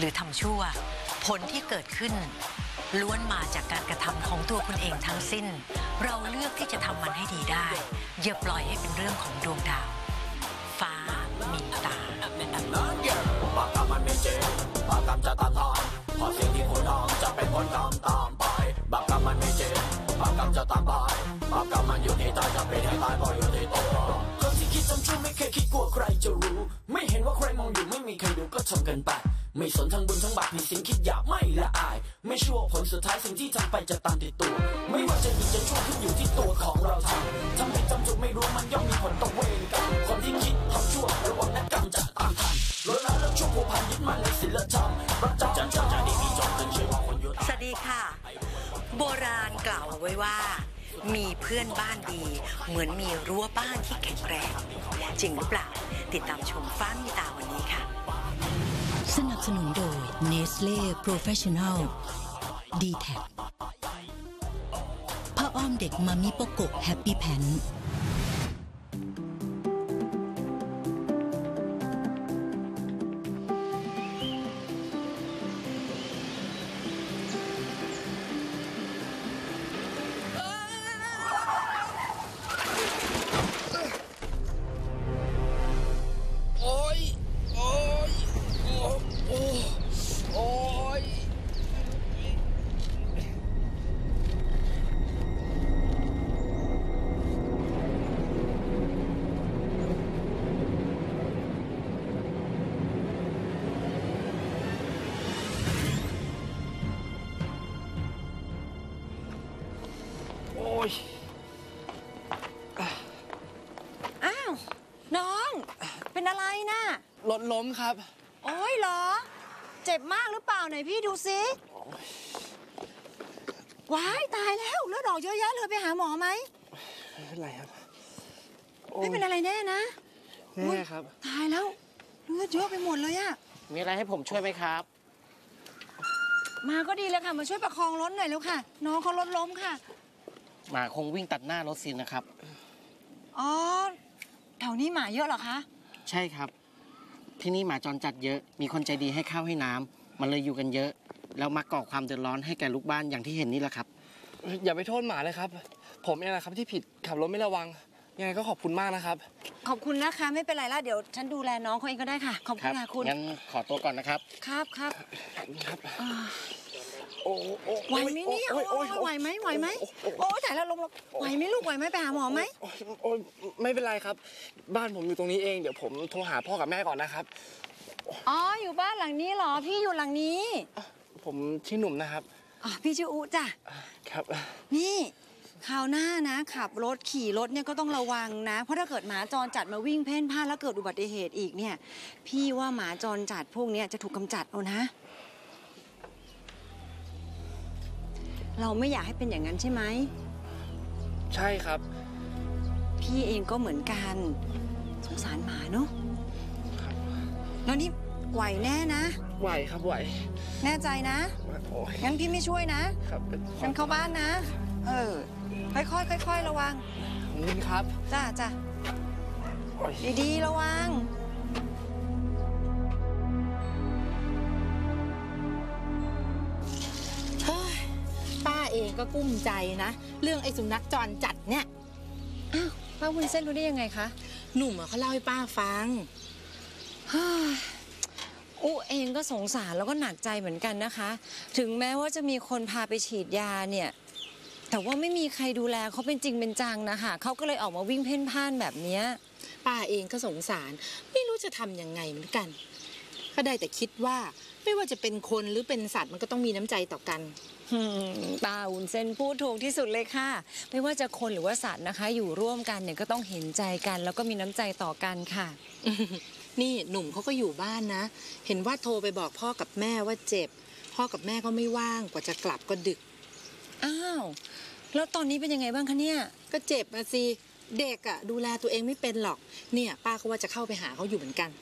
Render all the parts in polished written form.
หรือทำชั่วผลที่เกิดขึ้นล้วนมาจากการกระทำของตัวคุณเองทั้งสิ้นเราเลือกที่จะทำมันให้ดีได้อย่าปล่อยให้เป็นเรื่องของดวงดาวฟ้ามีตาบาปกรรมมันไม่จริงบาปกรรมจะตัดทอนพอสิ่งที่คุณทำจะเป็นผลกรรมตามไปบาปกรรมมันไม่จริงบาปกรรมจะตามไปบาปกรรมมันอยู่ที่ใจจะเป็นให้ตายก็อยู่ที่ตัวคนที่คิดจำชั่วไม่เคยคิดกลัวใครจะรู้ไม่เห็นว่าใครมองอยู่ไม่มีใครดูก็ทำกันไปไม่สนทั้งบุญทั้งบาปผิดศีลคิดหยาบไม่ละอายไม่ชั่วผลสุดท้ายสิ่งที่ทำไปจะตามติดตัวไม่ว่าจะดีจะชั่วขึ้นอยู่ที่ตัวของเราทำผิดจำจุกไม่รู้มันย่อมมีผลต่อเวรกรรมคนที่คิดทำชั่วระวังนะกรรมจะตามทันลดละเลิกชั่วผูกพันยึดมั่นในศีลธรรมพระเจ้าจะดีมีจงขึ้นชื่อว่าคนยุติสวัสดีค่ะโบราณกล่าวไว้ว่ามีเพื่อนบ้านดีเหมือนมีรั้วบ้านที่แข็งแรงจริงหรือเปล่าติดตามชมฟ้ามีตาวันนี้ค่ะสนับสนุนโดย Nestle Professional D-Tech ผ้าอ้อมเด็กมามิโปโกะแฮปปี้แพนอ้าวน้องเป็นอะไรนะรถล้มครับโอ้ยเหรอเจ็บมากหรือเปล่าไหนพี่ดูสิว้ายตายแล้วเลือดออกเยอะแยะเลยไปหาหมอไหมไม่เป็นไรครับไม่เป็นอะไรแน่นะแน่ครับตายแล้วเลือดเยอะไปหมดเลยอะมีอะไรให้ผมช่วยไหมครับมาก็ดีเลยค่ะมาช่วยประคองรถหน่อยแล้วค่ะน้องเขารถล้มค่ะหมาคงวิ่งตัดหน้ารถสินะครับอ๋อแถวนี้หมาเยอะเหรอคะใช่ครับที่นี่หมาจรจัดเยอะมีคนใจดีให้ข้าวให้น้ำมันเลยอยู่กันเยอะแล้วมาก่อความเดือดร้อนให้แก่ลูกบ้านอย่างที่เห็นนี่แหละครับอย่าไปโทษหมาเลยครับผมเองนะครับที่ผิดขับรถไม่ระวังยังไงก็ขอบคุณมากนะครับขอบคุณนะคะไม่เป็นไรละเดี๋ยวฉันดูแลน้องเขาเองก็ได้ค่ะขอบคุณค่ะคุณงั้นขอตัวก่อนนะครับครับไหวไหมเนี่ยไหวไหมโอ้ยแต่แล้วลงไหวไหมลูกไหวไหมไปหาหมอไหมโอ้ยไม่เป็นไรครับบ้านผมอยู่ตรงนี้เองเดี๋ยวผมโทรหาพ่อกับแม่ก่อนนะครับอ๋ออยู่บ้านหลังนี้เหรอพี่อยู่หลังนี้ผมชื่อหนุ่มนะครับพี่ชื่ออุจ้ะครับนี่คราวหน้านะขับรถขี่รถเนี่ยก็ต้องระวังนะเพราะถ้าเกิดหมาจรจัดมาวิ่งเพ่นพ่านแล้วเกิดอุบัติเหตุอีกเนี่ยพี่ว่าหมาจรจัดพวกนี้จะถูกกำจัดเอานะเราไม่อยากให้เป็นอย่างนั้นใช่ไหมใช่ครับพี่เองก็เหมือนกันสงสารหมาเนาะแล้วนี่ไหวแน่นะไหวครับไหวแน่ใจนะงั้นพี่ไม่ช่วยนะครับงั้นเข้าบ้านนะค่อยระวังนี่ครับจ้าดีๆระวังป้าเองก็กุ้มใจนะเรื่องไอ้สุนัขจรจัดเนี่ยอ้าวป้าวุ้นเส้นรู้ได้ยังไงคะหนุ่มเขาเล่าให้ป้าฟังอู้เองก็สงสารแล้วก็หนักใจเหมือนกันนะคะถึงแม้ว่าจะมีคนพาไปฉีดยาเนี่ยแต่ว่าไม่มีใครดูแลเขาเป็นจริงเป็นจังนะคะเขาก็เลยออกมาวิ่งเพ่นพ่านแบบนี้ป้าเองก็สงสารไม่รู้จะทำยังไงเหมือนกันก็ได้แต่คิดว่าไม่ว่าจะเป็นคนหรือเป็นสัตว์มันก็ต้องมีน้ำใจต่อกันป้าอุ่นเซนพูดถูกที่สุดเลยค่ะไม่ว่าจะคนหรือว่าสัตว์นะคะอยู่ร่วมกันเนี่ยก็ต้องเห็นใจกันแล้วก็มีน้ำใจต่อกันค่ะนี่หนุ่มเขาก็อยู่บ้านนะเห็นว่าโทรไปบอกพ่อกับแม่ว่าเจ็บพ่อกับแม่ก็ไม่ว่างกว่าจะกลับก็ดึกอ้าวแล้วตอนนี้เป็นยังไงบ้างคะเนี่ยก็เจ็บนะสิเด็กอะดูแลตัวเองไม่เป็นหรอกเนี่ยป้าก็ว่าจะเข้าไปหาเขาอยู่เหมือนกัน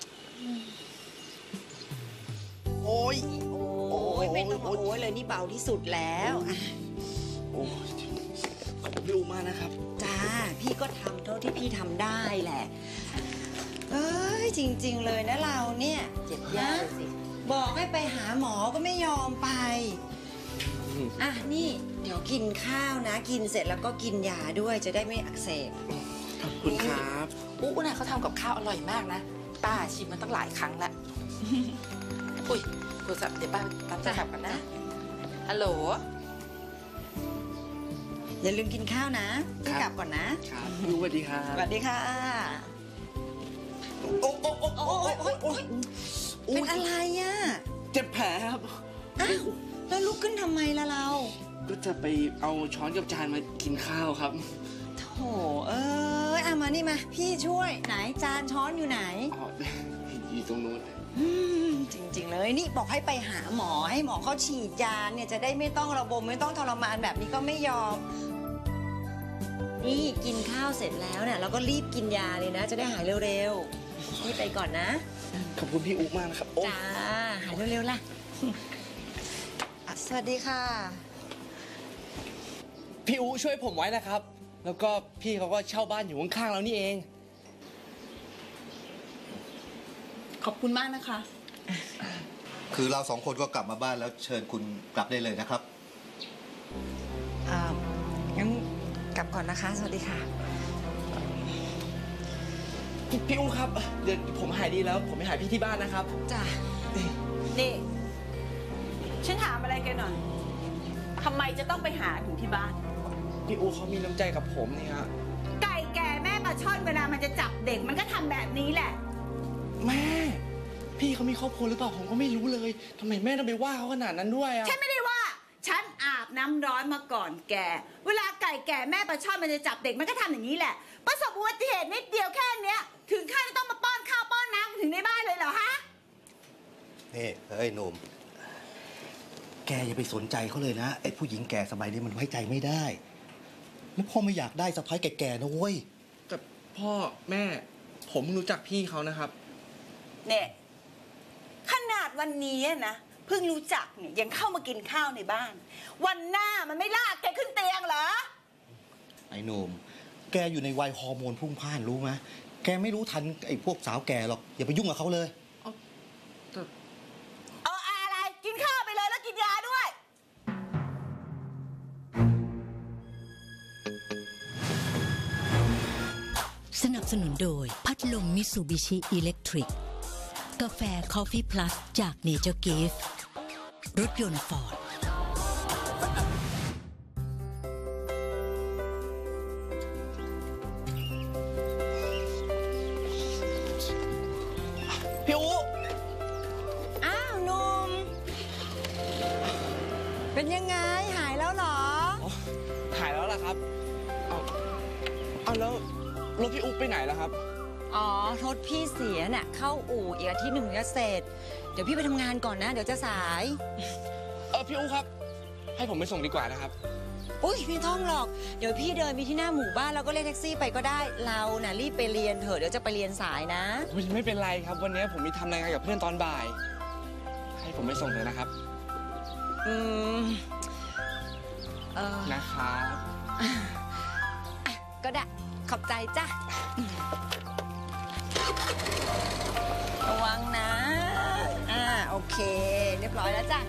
โอ้ยไม่ต้องมาโอ้ยเลยนี่เบาที่สุดแล้วโอ้ยขอบคุณพี่อูมากนะครับจ้าพี่ก็ทำเท่าที่พี่ทำได้แหละจริงๆเลยนะเราเนี่ยเจ็บยากสิบอกให้ไปหาหมอก็ไม่ยอมไปอ่ะนี่เดี๋ยวกินข้าวนะ กินเสร็จแล้วก็กินยาด้วยจะได้ไม่อักเสบขอบคุณครับอุ๊น่ะเขาทำกับข้าวอร่อยมากนะป้าชิมมันตั้งหลายครั้งแล้ว อุ้ยโทรศัพท์เดี๋ยวป้ารับโทรศัพท์กันนะฮัลโหลอย่าลืมกินข้าวนะพี่กลับก่อนนะครับสวัสดีครับสวัสดีค่ะโอ้เป็นอะไรอ่ะเจ็บแผลครับอ้าวแล้วลุกขึ้นทำไมล่ะเราก็จะไปเอาช้อนกับจานมากินข้าวครับโถเอามานี่มาพี่ช่วยไหนจานช้อนอยู่ไหนอ๋ออยู่ตรงนู้นจริงๆเลยนี่บอกให้ไปหาหมอให้หมอเขาฉีดยาเนี่ยจะได้ไม่ต้องระบมไม่ต้องทรมานแบบนี้ก็ไม่ยอม นี่กินข้าวเสร็จแล้วเนี่ยเราก็รีบกินยาเลยนะ จะได้หายเร็วๆนี่ไปก่อนนะขอบคุณพี่อุ๊มากนะครับจ้าหายเร็วๆล่ะ สวัสดีค่ะพี่อุ๊ช่วยผมไว้นะครับ แล้วก็พี่เขาก็เช่าบ้านอยู่ข้างๆเรานี่เองขอบคุณมากนะคะคือเรา2 คนก็กลับมาบ้านแล้วเชิญคุณกลับได้เลยนะครับงั้นกลับก่อนนะคะ สวัสดีค่ะพี่อุ๊ครับ เดี๋ยวผมหายดีแล้วผมไปหาพี่ที่บ้านนะครับจ้านี่ฉันถามอะไรแกหน่อยทำไมจะต้องไปหาถึงที่บ้านพี่อุ๊เขามีน้ำใจกับผมนี่ฮะไก่แก่แม่ปลาช่อนเวลามันจะจับเด็กมันก็ทำแบบนี้แหละแม่ พี่เขามีครอบครัวหรือเปล่าผมก็ไม่รู้เลยทำไมแม่ต้องไปว่าเขาขนาดนั้นด้วยอะฉันไม่ได้ว่า ฉันอาบน้ำร้อนมาก่อนแก เวลาไก่แก่แม่ปลาช่อนมันจะจับเด็กมันก็ทำอย่างนี้แหละ ประสบอุบัติเหตุนิดเดียวแค่เนี้ย ถึงขั้นต้องมาป้อนข้าวป้อนน้ำถึงในบ้านเลยเหรอฮะเฮ้ยหนุ่ม แกอย่าไปสนใจเขาเลยนะไอ้ผู้หญิงแก่สมัยนี้มันไว้ใจไม่ได้ แล้วพ่อไม่อยากได้สะพ้ายแก่ๆนะเว้ยแต่พ่อแม่ผมรู้จักพี่เขานะครับเนี่ยขนาดวันนี้นะเพิ่งรู้จักเนี่ยยังเข้ามากินข้าวในบ้าน วันหน้ามันไม่ลากแกขึ้นเตียงเหรอไอ้หนุ่ม แกอยู่ในวัยฮอร์โมนพุ่งพล่านรู้ไหมแกไม่รู้ทันไอ้พวกสาวแก่หรอก อย่าไปยุ่งกับเขาเลยอะไรกินข้าวไปเลยแล้วกินยาด้วยสนับสนุนโดยพัดลมมิตซูบิชิอิเล็กทริกกาแฟคอฟฟี่พลัสจากเนเจอร์กิฟต์รถยนต์ฟอร์ดพี่อุ๊อ้าวหนุ่มเป็นยังไงหายแล้วเหรอหายแล้วล่ะครับ เอาแล้วรถพี่อุ๊ไปไหนแล้วครับอ๋อรถพี่เสียน่ะเข้าอู่อีกอาทิตย์หนึ่งจะเสร็จ เดี๋ยวพี่ไปทำงานก่อนนะ เดี๋ยวจะสายพี่อุ๊ครับ ให้ผมไปส่งดีกว่านะครับอุ้ยไม่ต้องหรอก เดี๋ยวพี่เดินไปที่หน้าหมู่บ้านแล้วก็เรียกแท็กซี่ไปก็ได้ เราน่ะรีบไปเรียนเถอะเดี๋ยวจะไปเรียนสายนะไม่เป็นไรครับ วันนี้ผมมีทำรายงานกับเพื่อนตอนบ่าย ให้ผมไปส่งเลยนะครับอืมนะครับก็ได้ขอบใจจ้ะระวังนะโอเค เรียบร้อยแล้วจ้ะ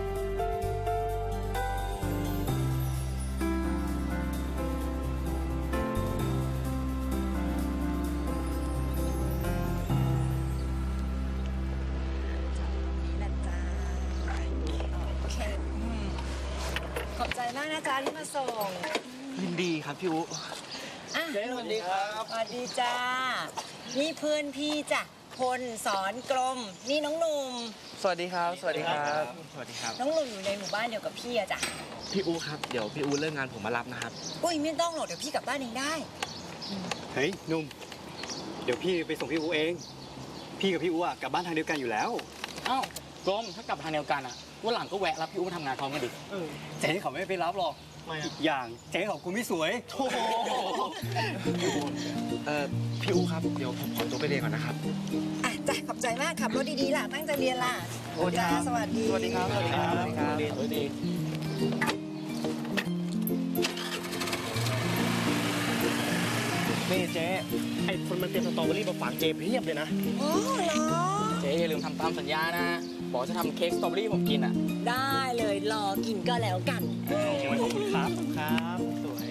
นี่แหละจ้าโอเคขอบใจมากนะจ๊ะที่มาส่งยินดีครับพี่อุ๊เจ๊สวัสดีครับสวัสดีจ้า นี่เพื่อนพี่จ้ะพลสอนกลม นี่น้องหนุ่มสวัสดีครับ สวัสดีครับ สวัสดีครับน้องหนุ่มอยู่ในหมู่บ้านเดียวกับพี่อะจ้ะพี่อุ๊ครับ เดี๋ยวพี่อุ๊เลิกงานผมมารับนะครับอุ้ยไม่ต้องหรอกเดี๋ยวพี่กลับบ้านเองได้เฮ้ยหนุ่มเดี๋ยวพี่ไปส่งพี่อูเอง พี่กับพี่อูกลับบ้านทางเดียวกันอยู่แล้วเอ้ากรมถ้ากลับทางเดียวกันอะวันหลังก็แวะรับพี่อุ้มทำงานพร้อมกันดิเจ๊เขาไม่ไปรับหรอกอีกอย่างเจ๊เขาคุณไม่สวยโธ่พี่อุ๊ครับ เดี๋ยวผมขอตัวไปเรียนก่อนนะครับอ่ะจ้ะขอบใจมากขับรถดีๆล่ะตั้งใจเรียนล่ะจ้าสวัสดีสวัสดีครับ สวัสดีครับ สวัสดีครับสวัสดีนี่เจ๊ไอ้คนมันเตรียมสตรอเบอรี่มาฝากเจ๊เพียบเลยนะอ๋อเหรอจ๊อย่าลืมทำตามสัญญานะ บอกจะทำเค้กสตรอเบอรี่ผมกินอ่ะได้เลยรอกินก็แล้วกันขอบคุณครับครับสวย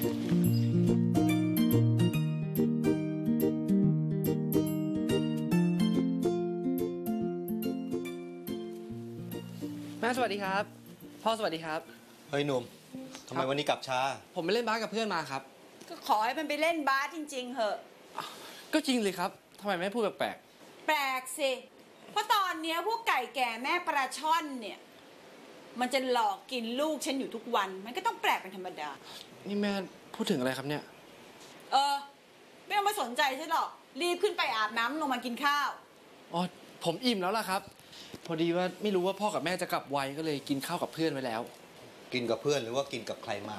แม่สวัสดีครับ พ่อสวัสดีครับเฮ้ยหนุ่มทำไมวันนี้กลับช้าผมไปเล่นบาสกับเพื่อนมาครับก็ขอให้มันไปเล่นบาสจริง ๆเหอะก็จริงเลยครับทำไมไม่พูดแปลกแปลกสิ เพราะตอนเนี้ยพวกไก่แก่แม่ปลาช่อนเนี่ย มันจะหลอกกินลูกฉันอยู่ทุกวัน มันก็ต้องแปลกเป็นธรรมดาๆนี่แม่พูดถึงอะไรครับเนี่ยไม่ต้องมาสนใจฉันหรอก รีบขึ้นไปอาบน้ำลงมากินข้าวอ๋อผมอิ่มแล้วล่ะครับ พอดีว่าไม่รู้ว่าพ่อกับแม่จะกลับไวก็เลยกินข้าวกับเพื่อนไว้แล้วกินกับเพื่อนหรือว่ากินกับใครมา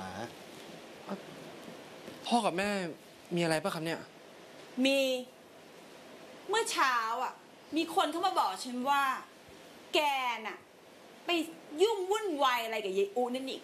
พ่อกับแม่มีอะไรป่ะครับเนี่ยมีเมื่อเช้าอ่ะ มีคนเข้ามาบอกฉันว่า แกน่ะ ไปยุ่งวุ่นวายอะไรกับยายอูนั่นอีก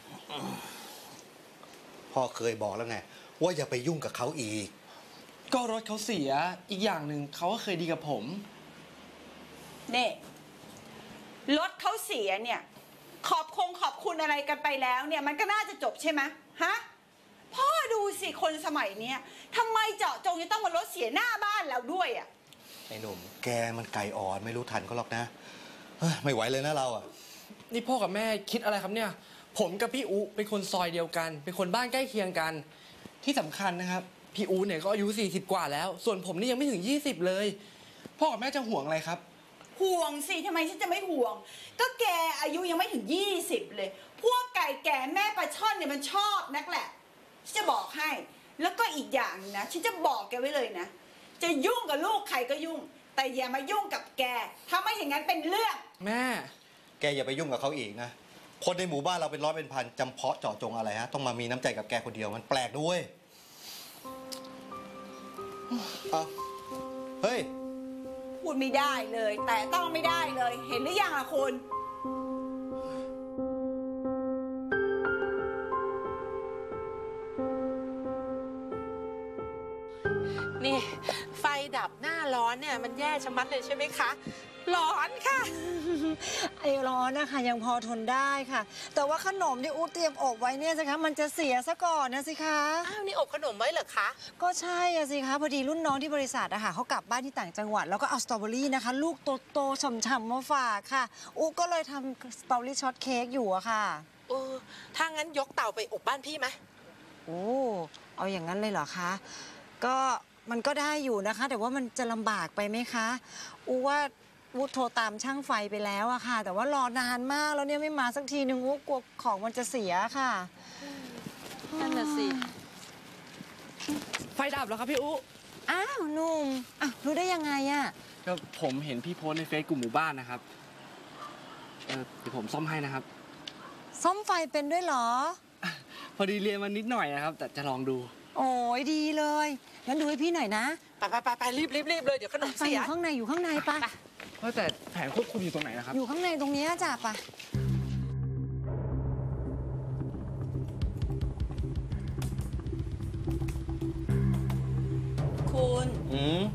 พ่อเคยบอกแล้วไงว่าอย่าไปยุ่งกับเขาอีกก็รถเขาเสียอีกอย่างหนึ่งเขาก็เคยดีกับผมเนี่ยรถเขาเสียเนี่ย ขอบคุณอะไรกันไปแล้วเนี่ย มันก็น่าจะจบใช่ไหมฮะพ่อดูสิคนสมัยเนี้ยทำไมเจาะจงจะต้องมารถเสียหน้าบ้านเราด้วยอ่ะไอ้หนุ่มแกมันไก่อ่อนไม่รู้ทันเขาหรอกนะเฮ้ยไม่ไหวเลยนะเราอ่ะนี่พ่อกับแม่คิดอะไรครับเนี่ย ผมกับพี่อูเป็นคนซอยเดียวกัน เป็นคนบ้านใกล้เคียงกัน ที่สำคัญนะครับพี่อูเนี่ยก็อายุ40กว่าแล้ว ส่วนผมนี่ยังไม่ถึง20เลยพ่อกับแม่จะห่วงอะไรครับห่วงสิทำไมฉันจะไม่ห่วง ก็แกอายุยังไม่ถึง20เลยพวกไก่แก่แม่ปลาช่อนเนี่ยมันชอบนักแหละฉันจะบอกให้ แล้วก็อีกอย่างนะฉันจะบอกแกไว้เลยนะจะยุ่งกับลูกใครก็ยุ่ง แต่อย่ามายุ่งกับแกถ้าไม่อย่างนั้นเป็นเรื่องแม่แกอย่าไปยุ่งกับเขาอีกนะคนในหมู่บ้านเราเป็นร้อยเป็นพันจำเพาะเจาะจงอะไรฮะต้องมามีน้ำใจกับแกคนเดียวมันแปลกด้วยเอาเฮ้ยพูดไม่ได้เลย แต่ต้องไม่ได้เลย เห็นหรือยังล่ะคุณนี่ไฟดับหน้าร้อนเนี่ยมันแย่ชะมัดเลยใช่ไหมคะ ร้อนค่ะไอ้ร้อนนะคะยังพอทนได้ค่ะ แต่ว่าขนมที่อู๊ดเตรียมอบไว้เนี่ยสิคะมันจะเสียซะก่อนนะสิคะอ้าวนี่อบขนมไว้เหรอคะก็ใช่อะสิคะพอดีรุ่นน้องที่บริษัทอะค่ะเขากลับบ้านที่ต่างจังหวัดแล้วก็เอาสตรอเบอรี่นะคะ ลูกโตๆฉ่ำๆมาฝากค่ะอู๊ดก็เลยทำสตรอเบอรี่ช็อตเค้กอยู่อะค่ะถ้างั้นยกเตาไปอบบ้านพี่ไหมโอ้เอาอย่างนั้นเลยเหรอคะก็มันก็ได้อยู่นะคะ แต่ว่ามันจะลำบากไปไหมคะอูว่าอูโทรตามช่างไฟไปแล้วอะค่ะ แต่ว่ารอนานมากแล้วเนี่ยไม่มาสักทีนึงอูกลัวของมันจะเสียค่ะนั่นน่ะสิไฟดับแล้วครับพี่อูอ้าวหนุ่มอ้าวรู้ได้ยังไงอะก็ผมเห็นพี่โพสในเฟซกลุ่มหมู่บ้านนะครับเดี๋ยวผมซ่อมให้นะครับซ่อมไฟเป็นด้วยเหรอพอดีเรียนมานิดหน่อยนะครับ แต่จะลองดูโอ้ยดีเลยงั้นดูให้พี่หน่อยนะไปรีบเลยเดี๋ยวขนมไฟเสีอย ยู่ข้างในปะว่าแต่แผงควบคุมอยู่ตรงไหนนะครับอยู่ข้างในตรงเนี้ยจ้ะปะคุณม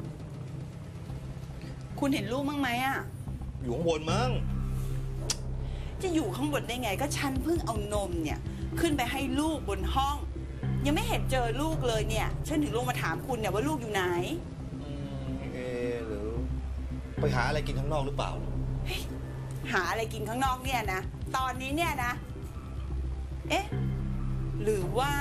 คุณเห็นลูกมั้งไหมอะอยู่ข้างบนมั้งจะอยู่ข้างบนได้ไงก็ฉันเพิ่งเอานมเนี่ย ขึ้นไปให้ลูกบนห้อง ยังไม่เห็นเจอลูกเลยเนี่ย ฉันถึงลงมาถามคุณเนี่ยว่าลูกอยู่ไหนหรือไปหาอะไรกินข้างนอกหรือเปล่าหาอะไรกินข้างนอกเนี่ยนะ ตอนนี้เนี่ยนะ เอ๊ะ หรือว่า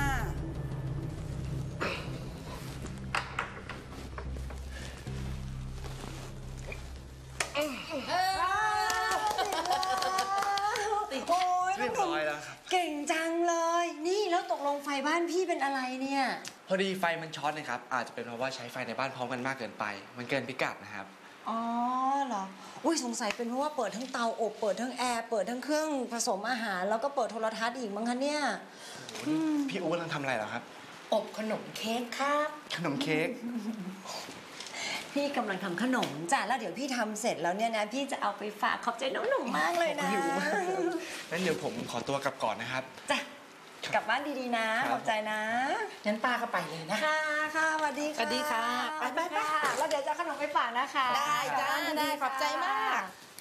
โอ้ยเรียบร้อยแล้วครับเก่งจังเลย นี่แล้วตกลงไฟบ้านพี่เป็นอะไรเนี่ยพอดีไฟมันช็อตนะครับ อาจจะเป็นเพราะว่าใช้ไฟในบ้านพร้อมกันมากเกินไป มันเกินพิกัดนะครับอ๋อเหรอ อุ้ยสงสัยเป็นเพราะว่าเปิดทั้งเตาอบ เปิดทั้งแอร์ เปิดทั้งเครื่องผสมอาหาร แล้วก็เปิดโทรทัศน์อีกมั้งคะเนี่ยพี่อู๋กำลังทำอะไรเหรอครับอบขนมเค้กครับขนมเค้กพี่กำลังทำขนมจ้ะ แล้วเดี๋ยวพี่ทำเสร็จแล้วเนี่ยนะ พี่จะเอาไปฝากขอบใจน้องหนุ่มมากเลยนะหิวมากงั้นเดี๋ยวผมขอตัวกลับก่อนนะครับจ้ะ กลับบ้านดีๆนะ ขอบใจนะงั้นป้าก็ไปเลยนะค่ะค่ะสวัสวัสดีค่ะสวัสดีค่ะไปๆๆแล้วเดี๋ยวจะขนมไปฝากนะคะได้จ้าได้ขอบใจมาก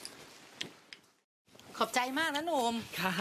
ขอบใจมากนะหนุ่มครับ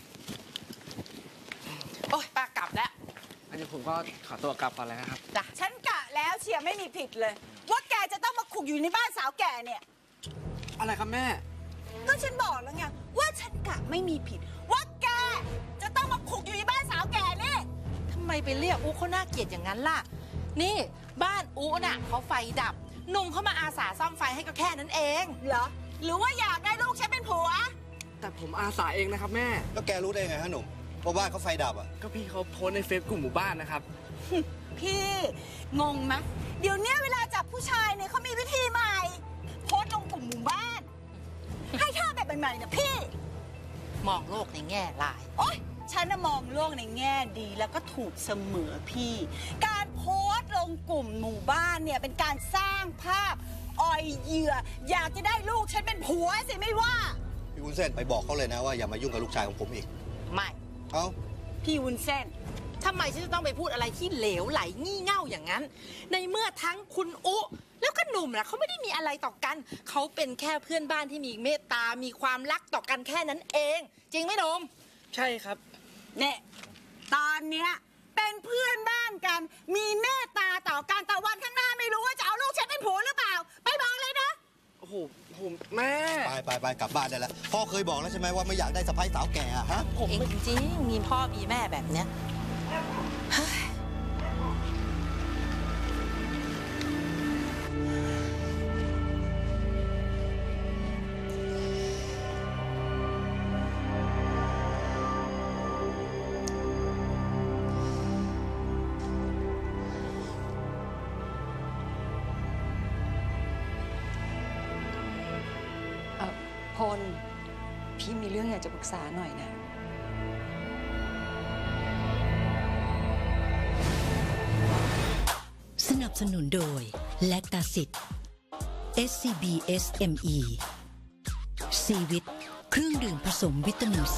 โอ๊ยป้ากลับแล้วอันนี้ผมก็ขอตัวกลับก่อนเลยนะครับจ้ะฉันกะแล้วเชียร์ไม่มีผิดเลย ว่าแกจะต้องมาขุกอยู่ในบ้านสาวแก่เนี่ยอะไรครับแม่ก็ฉันบอกแล้วไงว่าฉันกะไม่มีผิด ว่าแกจะต้องมาขุกอยู่ในบ้านสาวแก่นี่ทำไมไปเรียกอูเขาน่าเกลียดอย่างนั้นล่ะ นี่บ้านอูน่ะเขาไฟดับหนุ่มเขามาอาสาซ่อมไฟให้ก็แค่นั้นเองเหรอ หรือว่าอยากได้ลูกฉันเป็นผัวแต่ผมอาสาเองนะครับแม่แล้วแกรู้ได้ไงฮะหนุ่มว่าบ้านเขาไฟดับอ่ะก็พี่เขาโพสต์ในเฟซกลุ่มหมู่บ้านนะครับพี่งงไหมเดี๋ยวนี้เวลาจับผู้ชายเนี่ยเขามีวิธีใหม่ โพสต์ลงกลุ่มหมู่บ้าน ให้ท่าแบบใหม่ๆนะพี่มองโลกในแง่ร้ายโอ๊ยฉันน่ะมองโลกในแง่ดีแล้วก็ถูกเสมอพี่ การโพสต์ลงกลุ่มหมู่บ้านเนี่ยเป็นการสร้างภาพอ่อยเหยื่อ อยากจะได้ลูกฉันเป็นผัวสิไม่ว่าพี่วุ้นเส้นไปบอกเขาเลยนะว่าอย่ามายุ่งกับลูกชายของผมอีกไม่เอ้าพี่วุ้นเส้นทำไมฉันจะต้องไปพูดอะไรที่เหลวไหลงี่เง่าอย่างนั้น ในเมื่อทั้งคุณอุแล้วก็หนุ่มนะเขาไม่ได้มีอะไรต่อกัน เขาเป็นแค่เพื่อนบ้านที่มีเมตตา มีความรักต่อกันแค่นั้นเอง จริงไหมหนุ่มใช่ครับเนี่ยตอนเนี้ยเป็นเพื่อนบ้านกัน มีเมตตาต่อกันแต่วันข้างหน้าไม่รู้ว่าจะเอาลูกฉันเป็นผัวหรือเปล่า ไปบอกเลยนะโอ้โหผมแม่ไปกลับบ้านได้แล้วพ่อเคยบอกแล้วใช่ไหมว่าไม่อยากได้สะใภ้สาวแก่อะฮะผมเองจริงๆมีพ่อมีแม่แบบเนี้ยเฮ้ยพล พี่มีเรื่องอยากจะปรึกษาหน่อยนะสนับสนุนโดยแลคตาซิด SCB SME ซีวิตเครื่องดื่มผสมวิตามินซี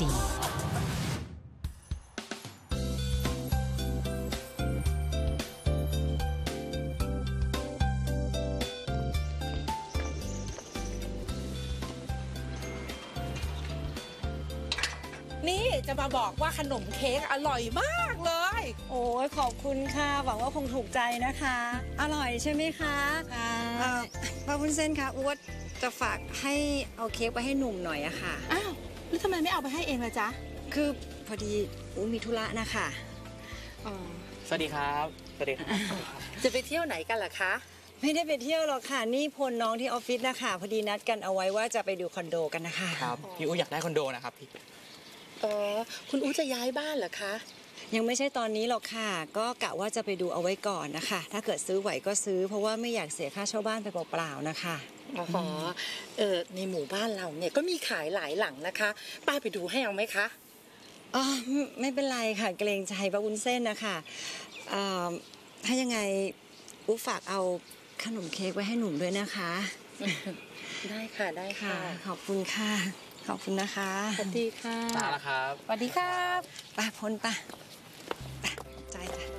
นี่จะมาบอกว่าขนมเค้กอร่อยมากเลยโอ้ยขอบคุณค่ะ หวังว่าคงถูกใจนะคะ อร่อยใช่ไหมคะป้าวุ้นเส้นคะอ้วดจะฝากให้เอาเค้กไปให้หนุ่มหน่อยอะค่ะอ้าวแล้วทำไมไม่เอาไปให้เองล่ะจ๊ะคือพอดีอู้มีธุระนะคะสวัสดีครับ สวัสดีครับจะไปเที่ยวไหนกันล่ะคะไม่ได้ไปเที่ยวหรอกค่ะ นี่พลน้องที่ออฟฟิศนะคะพอดีนัดกันเอาไว้ว่าจะไปดูคอนโดกันนะคะครับ พี่อุ้ยอยากได้คอนโดนะครับพี่คุณอู๋จะย้ายบ้านเหรอคะยังไม่ใช่ตอนนี้หรอกค่ะ ก็กะว่าจะไปดูเอาไว้ก่อนนะคะ ถ้าเกิดซื้อไหวก็ซื้อ เพราะว่าไม่อยากเสียค่าเช่าบ้านไปเปล่าๆนะคะอ๋อในหมู่บ้านเราเนี่ยก็มีขายหลายหลังนะคะ ป้าไปดูให้เอาไหมคะอ๋อไม่เป็นไรค่ะ เกรงใจป้าวุ้นเส้นนะคะถ้ายังไงอุ๊ฝากเอาขนมเค้กไว้ให้หนุ่มด้วยนะคะได้ค่ะได้ค่ะขอบคุณค่ะ ขอบคุณนะคะสวัสดีค่ะมาแล้วครับสวัสดีครับไป้าพ้นไป้าใจจ้ะ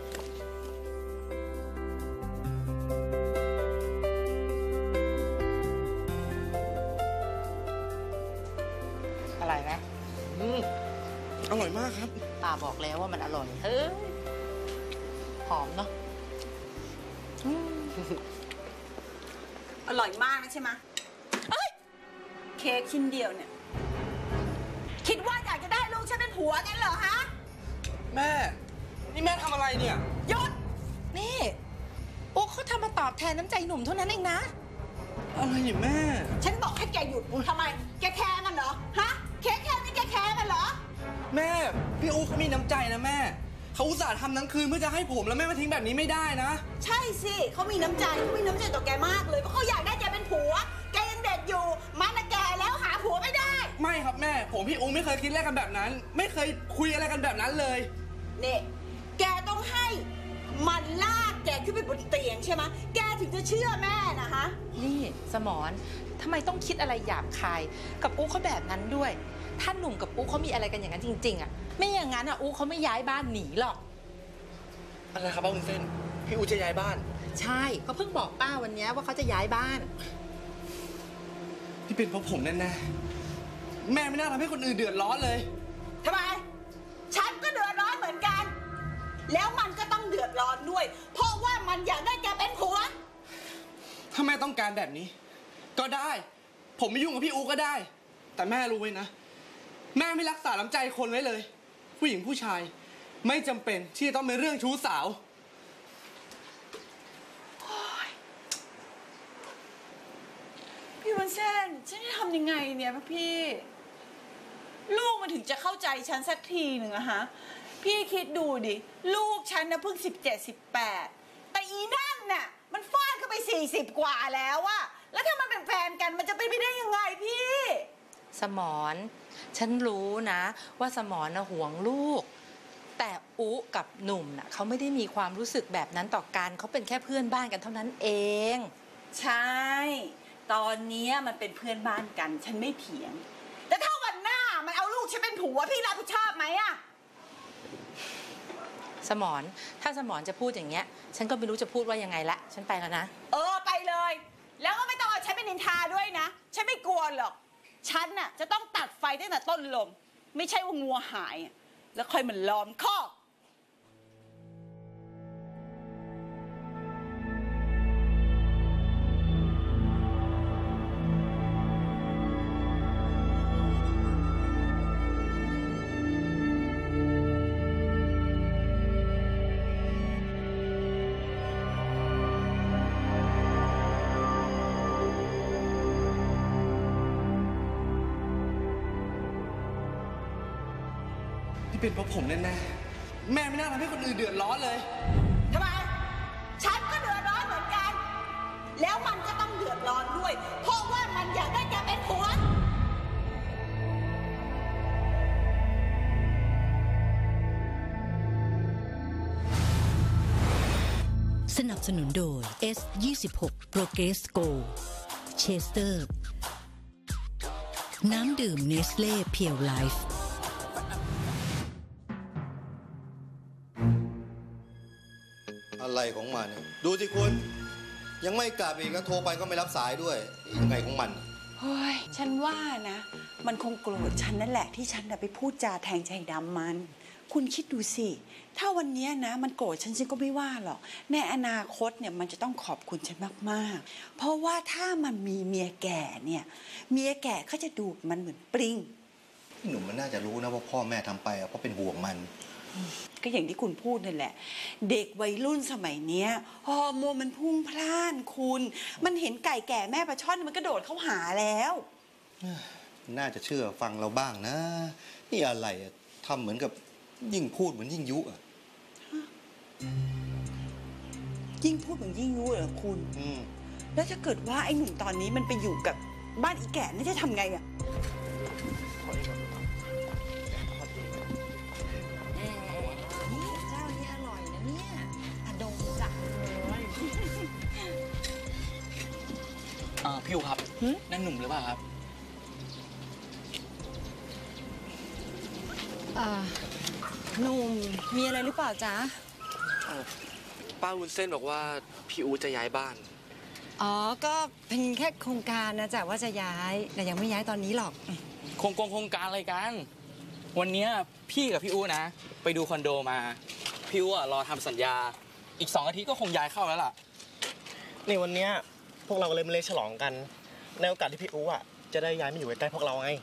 อะไรนะอร่อยมากครับป้าบอกแล้วว่ามันอร่อยเฮ้ยหอมเนาะอร่อยมากนะใช่ไหมเอ้ยเค้กชิ้นเดียวเนี่ย คิดว่าอยากจะได้ลูกฉันเป็นผัวงั้นเหรอฮะแม่ นี่แม่ทำอะไรเนี่ยหยุดนี่โอ้เขาทำมาตอบแทนน้ำใจหนุ่มเท่านั้นเองนะอะไรเนี่ยแม่ฉันบอกให้แกหยุดทำไม แกแคร์มันเหรอ ฮะ เค้กแค่นี้แกแคร์มันเหรอแม่ พี่อู๋เขามีน้ำใจนะแม่ เขาอุตส่าห์ทำทั้งคืนเพื่อจะให้ผมแล้วแม่มาทิ้งแบบนี้ไม่ได้นะใช่สิเขามีน้ำใจต่อแกมากเลย เพราะเขาอยากได้แกเป็นผัว แกยังเด็กอยู่ มันน่ะแก่แล้วหาผัวไม่ได้ไม่ครับแม่ ผมพี่อู๋ไม่เคยคิดแลกกันแบบนั้น ไม่เคยคุยอะไรกันแบบนั้นเลยเนี่ยแกต้องให้มันลากแกขึ้นไปบนเตียงใช่ไหมแกถึงจะเชื่อแม่นะฮะนี่สมรทำไมต้องคิดอะไรหยาบคาย กับอู๋เขาแบบนั้นด้วย ถ้าหนุ่มกับอู๋เขามีอะไรกันอย่างนั้นจริงๆอ่ะ ไม่อย่างนั้นอ่ะอู๋เขาไม่ย้ายบ้านหนีหรอกอะไรครับป้าวุ้นเส้น พี่อู๋จะย้ายบ้านใช่เขาเพิ่งบอกป้าวันนี้ว่าเขาจะย้ายบ้านที่เป็นเพราะผมแน่ๆแม่ไม่น่าทำให้คนอื่นเดือดร้อนเลยทำไม ฉันก็เดือดร้อนเหมือนกัน แล้วมันก็ต้องเดือดร้อนด้วย เพราะว่ามันอยากได้แกเป็นผัวถ้าแม่ต้องการแบบนี้ ก็ได้ ผมไม่ยุ่งกับพี่อูก็ได้ แต่แม่รู้ไว้นะ แม่ไม่รักษาน้ำใจคนไว้เลย ผู้หญิงผู้ชายไม่จำเป็นที่จะต้องเป็นเรื่องชู้สาวพี่วุ้นเส้นฉันจะทำยังไงเนี่ยพี่ ลูกมันถึงจะเข้าใจฉันสักทีหนึ่งอะฮะพี่คิดดูดิลูกฉันนะเพิ่ง17-18แต่อีนั่นน่ะมันฟาดเข้าไป40กว่าแล้วอะแล้วถ้ามันเป็นแฟนกันมันจะเป็นไปได้ยังไงพี่สมรฉันรู้นะว่าสมรน่ะห่วงลูก แต่อุกับหนุ่มน่ะเขาไม่ได้มีความรู้สึกแบบนั้นต่อกันเขาเป็นแค่เพื่อนบ้านกันเท่านั้นเองใช่ ตอนนี้มันเป็นเพื่อนบ้านกันฉันไม่เถียงแต่ถ้าวันหน้ามันเอาลูกฉันเป็นผัวพี่รับผิดชอบไหมอะสมรถ้าสมรจะพูดอย่างเงี้ยฉันก็ไม่รู้จะพูดว่ายังไงละฉันไปแล้วนะไปเลย แล้วก็ไม่ต้องเอาฉันไปนินทาด้วยนะฉันไม่กลัวหรอกฉันน่ะจะต้องตัดไฟตั้งแต่ต้นลมไม่ใช่ว่างัวหายแล้วค่อยมันล้อมคอกที่เป็นเพราะผมแน่ๆแม่ไม่น่าทำให้คนอื่นเดือดร้อนเลยทำไม ฉันก็เดือดร้อนเหมือนกัน แล้วมันก็ต้องเดือดร้อนด้วย เพราะว่ามันอยากได้แกเป็นผัวสนับสนุนโดย S26 Progress Go เชสเตอร์น้ำดื่มเนสเล่เพียวไลฟ์อะไรของมันเนี่ยดูสิคุณยังไม่กลับอีกแล้วโทรไปก็ไม่รับสายด้วยยังไงของมันเฮ้ย ฉันว่านะ มันคงโกรธฉันนั่นแหละที่ฉันไปพูดจาแทงใจดำมัน คุณคิดดูสิ ถ้าวันนี้นะมันโกรธฉันก็ไม่ว่าหรอก ในอนาคตเนี่ยมันจะต้องขอบคุณฉันมากๆ เพราะว่าถ้ามันมีเมียแก่เนี่ย เมียแก่เขาจะดูมันเหมือนปริงหนุ่มมันน่าจะรู้นะว่าพ่อแม่ทำไปเพราะเป็นห่วงมันก็อย่างที่คุณพูดนั่นแหละ เด็กวัยรุ่นสมัยเนี้ยฮอร์โมนมันพุ่งพล่านคุณ มันเห็นไก่แก่แม่ปลาช่อนมันกระโดดเข้าหาแล้วน่าจะเชื่อฟังเราบ้างนะ นี่อะไรอะทำเหมือนกับยิ่งพูดเหมือนยิ่งยุอะยิ่งพูดเหมือนยิ่งรู้เหรอคุณ แล้วถ้าเกิดว่าไอ้หนุ่มตอนนี้มันไปอยู่กับบ้านอีแก่นี่จะทำไงอะเจ้านี้อร่อยนะเนี่ยอะดงจังเลยพี่อูครับนั่นหนุ่มหรือเปล่าครับหนุ่มมีอะไรหรือเปล่าจ๊ะป้าวุ้นเส้นบอกว่าพี่อูจะย้ายบ้านอ๋อ ก็เป็นแค่โครงการนะจ๊ะว่าจะย้าย แต่ยังไม่ย้ายตอนนี้หรอกโครงการอะไรกัน วันเนี้ยพี่กับพี่อูนะ ไปดูคอนโดมา พี่อูรอทำสัญญา อีก2 อาทิตย์ก็คงย้ายเข้าแล้วล่ะนี่วันเนี้ยพวกเราเลยมาเลยฉลองกัน ในโอกาสที่พี่อู๋อ่ะจะได้ย้ายมาอยู่ใกล้ๆพวกเราไง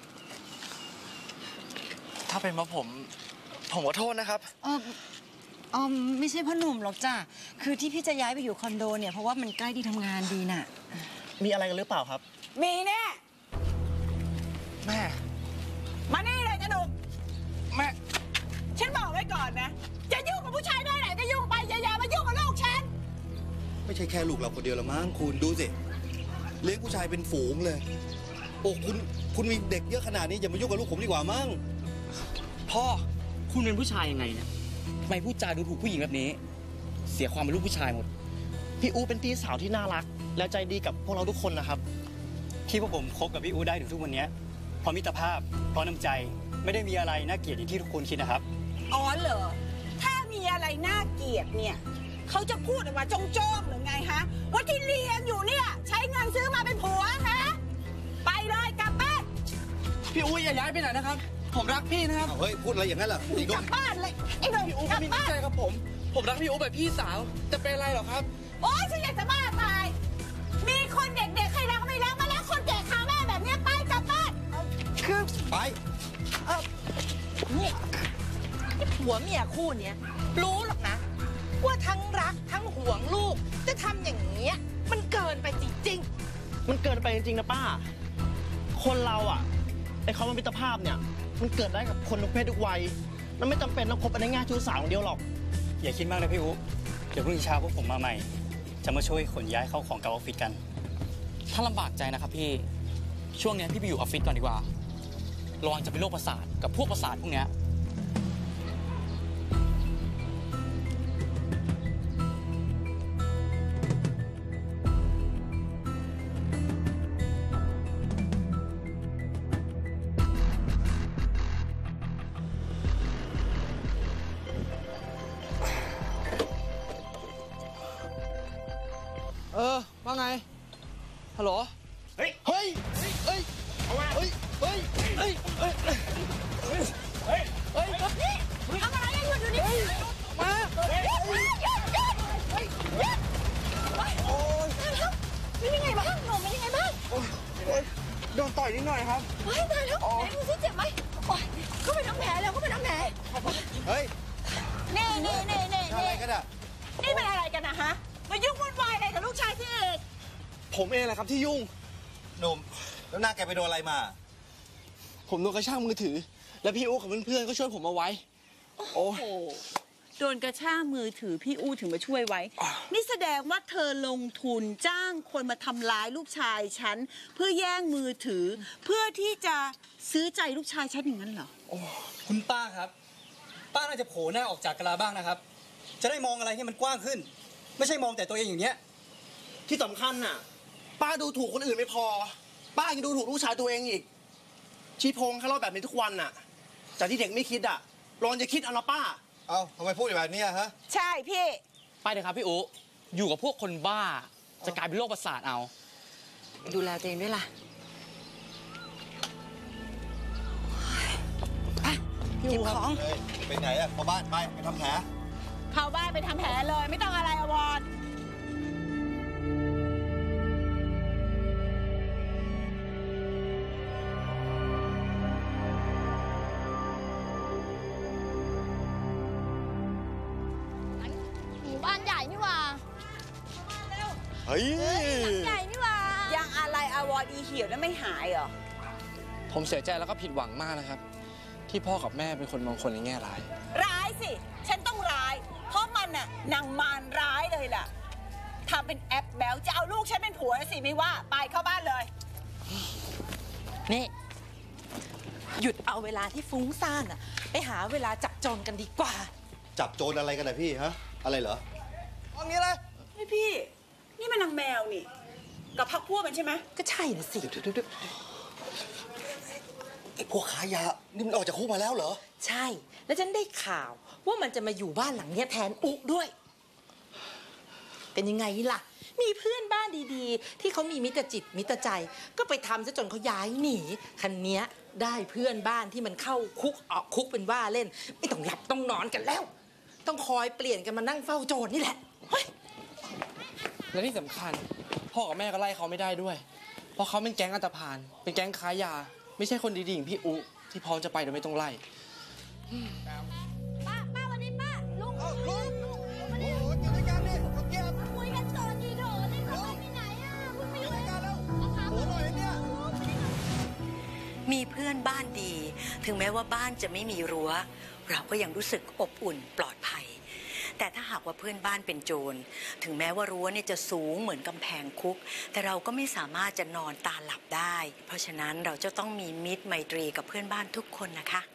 ถ้าเป็นเพราะผมขอโทษนะครับไม่ใช่พ่อหนุ่มหรอกจ้ะ คือที่พี่จะย้ายไปอยู่คอนโดเนี่ยเพราะว่ามันใกล้ที่ทำงานดีน่ะมีอะไรกันหรือเปล่าครับมีแน่แม่มานี่เลยจะหนุ่มแม่ฉันบอกไว้ก่อนนะ จะยุ่งกับผู้ชายด้วยไหนก็ยุ่งไปอย่ามายุ่งกับลูกฉันไม่ใช่แค่ลูกเราคนเดียวละมั้งคุณดูสิเลี้ยงผู้ชายเป็นฝูงเลย โอ้คุณมีเด็กเยอะขนาดนี้อย่ามายุ่งกับลูกผมดีกว่ามั้งพ่อ คุณเป็นผู้ชายยังไงเนี่ยทำไมพูดจาดูถูกผู้หญิงแบบนี้ เสียความเป็นลูกผู้ชายหมดพี่อู๋เป็นพี่สาวที่น่ารัก และใจดีกับพวกเราทุกคนนะครับที่พวกผมคบกับพี่อูได้ถึงทุกวันนี้เพราะมิตรภาพเพราะน้ำใจไม่ได้มีอะไรน่าเกลียดอย่างที่ทุกคนคิดนะครับอ๋อเหรอ ถ้ามีอะไรน่าเกลียดเนี่ย เขาจะพูดออกมาโจ้งๆหรือไงฮฮะว่าที่เรียนอยู่เนี่ยใช้เงินซื้อมาเป็นผัวฮะไปเลยกลับบ้านพี่อู๋อย่าย้ายไปไหนนะครับ ผมรักพี่นะครับเฮ้ยพูดอะไรอย่างนั้นล่ะพูดอีกกลับบ้านเลยไอ้หนุ่มพี่อู๋กลับมีบ้านน้ำใจกับผมรักพี่อู๋แบบพี่สาวจะเป็นอะไรหรอครับโอ๊ยฉันอยากจะบ้าตายมีคนเด็กๆใครรักไม่รักมาแล้วคนแก่ขาแม่แบบเนี้ยไปกลับบ้านคือไปนี่ผัวเมียคู่เนี้ยรู้หรอกนะ ว่าทั้งรักทั้งห่วงลูกจะทำอย่างเงี้ยมันเกินไปจริงมันเกินไปจริงๆนะป้า คนเราอ่ะไอ้คำว่ามิตรภาพเนี่ยมันเกิดได้กับคนทุกเพศทุกวัยมันไม่จำเป็นต้องคบกันในแง่ชู้สาวอย่างเดียวหรอกอย่าคิดมากนะพี่อู๋เดี๋ยวพรุ่งนี้เช้าพวกผมมาใหม่ จะมาช่วยขนย้ายเข้าของเก่าออฟฟิศกันถ้าลำบากใจนะครับพี่ช่วงนี้พี่ไปอยู่ออฟฟิศก่อนดีกว่าระวังจะเป็นโรคประสาทกับพวกประสาทพวกเนี้ยว่าไง ฮัลโหล เฮ้ย เฮ้ย เฮ้ย เฮ้ย เฮ้ย เฮ้ย เฮ้ย เฮ้ย เฮ้ย เฮ้ย เฮ้ยนี่ทำอะไรอยู่ดูนี่มาหยุดโอ้ยตายแล้วเป็นยังไงบ้างหนูเป็นยังไงบ้างโดนต่อยนิดหน่อยครับเฮ้ยตายแล้วไหนดูสิเจ็บไหมโอ๊ยเข้าไปทำแผลแล้วเข้าไปทำแผลเฮ้ยนี่อะไรกันอ่ะนี่เป็นอะไรกันนะฮะมายุ่งวุ่นวายอะไรกับลูกชายที่เอกผมเองแหละครับที่ยุ่งหนุ่มแล้วหน้าแกไปโดนอะไรมาผมโดนกระชากมือถือ แล้วพี่อุ๊กับเพื่อนๆก็ช่วยผมเอาไว้ โอ้โดนกระชากมือถือพี่อู้ถึงมาช่วยไว้ นี่แสดงว่าเธอลงทุนจ้างคนมาทำร้ายลูกชายฉันเพื่อแย่งมือถือ เพื่อที่จะซื้อใจลูกชายฉันอย่างนั้นเหรอคุณป้าครับ ป้าน่าจะโผล่หน้าออกจากกะลาบ้างนะครับ จะได้มองอะไรให้มันกว้างขึ้น ไม่ใช่มองแต่ตัวเองอย่างเนี้ยที่สำคัญน่ะ ป้าดูถูกคนอื่นไม่พอ ป้ายังดูถูกลูกชายตัวเองอีก ชี้โพงแค่รอบแบบนี้ทุกวันน่ะ จากที่เด็กไม่คิดอ่ะลองจะคิดเอาละป้าเอ้าทำไมพูดแบบนี้ฮะใช่พี่ไปเลยครับพี่อู๋อยู่กับพวกคนบ้าจะกลายเป็นโรคประสาทเอาดูแลตัวเองด้วยล่ะพี่อุ๊ครับเฮ้ย ไปไหนอ่ะเข้าบ้านไปทำแผลเข้าบ้านไปทำแผลเลยไม่ต้องอะไรอวรหมู่บ้านใหญ่นี่หว่าเฮ้ยใหญ่นี่หว่ายังอะไรอวรอีเหี่ยวแล้วไม่หายเหรอผมเสียใจแล้วก็ผิดหวังมากนะครับ ที่พ่อกับแม่เป็นคนมองคนในแง่ร้ายร้ายสิ ฉันต้องร้าย เพราะมันน่ะนางมารร้ายเลยล่ะทำเป็นแอปแบลจะเอาลูกฉันเป็นผัวนะสิไม่ว่า ไปเข้าบ้านเลยๆ นี่ หยุดเอาเวลาที่ฟุ้งซ่านอะไปหาเวลาจับโจรกันดีกว่าจับโจรอะไรกันนะพี่ฮะ อะไรเหรอเอางี้เลยเฮ้ยพี่ นี่มันนางแมวนี่ กับพักพวกมันใช่ไหมก็ใช่นะสิไอ้พวกขายยา นี่มันออกจากคุกมาแล้วเหรอใช่ แล้วฉันได้ข่าวว่ามันจะมาอยู่บ้านหลังเนี้ยแทนอุด้วย เป็นยังไงล่ะ มีเพื่อนบ้านดีๆ ที่เขามีมิตรจิตมิตรใจ ก็ไปทำซะจนเขาย้ายหนีคันเนี้ยได้เพื่อนบ้านที่มันเข้าคุกออกคุกเป็นว่าเล่น ไม่ต้องหลับต้องนอนกันแล้ว ต้องคอยเปลี่ยนกันมานั่งเฝ้าโจรนี่แหละเฮ้ยและที่สำคัญ พ่อกับแม่ก็ไล่เขาไม่ได้ด้วย เพราะเขาเป็นแก๊งอันธพาลเป็นแก๊งค้ายา ไม่ใช่คนดีๆอย่างพี่อุ๊ที่พร้อมจะไปโดยไม่ต้องไล่ป้าวันนี้ป้าลุงลุง โอ้โหอยู่ด้วยกันดิเขาเก็บคุยกันก่อนดีโดนี่เขาไปไหนอ่ะเพิ่งไปอยู่ด้วยกันแล้วเอาขาโอ้โหหน่อยเนี่ยมีเพื่อนบ้านดี ถึงแม้ว่าบ้านจะไม่มีรั้ว เราก็ยังรู้สึกอบอุ่นปลอดภัย แต่ถ้าหากว่าเพื่อนบ้านเป็นโจร ถึงแม้ว่ารั้วเนี่ยจะสูงเหมือนกำแพงคุก แต่เราก็ไม่สามารถจะนอนตาหลับได้ เพราะฉะนั้นเราจะต้องมีมิตรไมตรีกับเพื่อนบ้านทุกคนนะคะ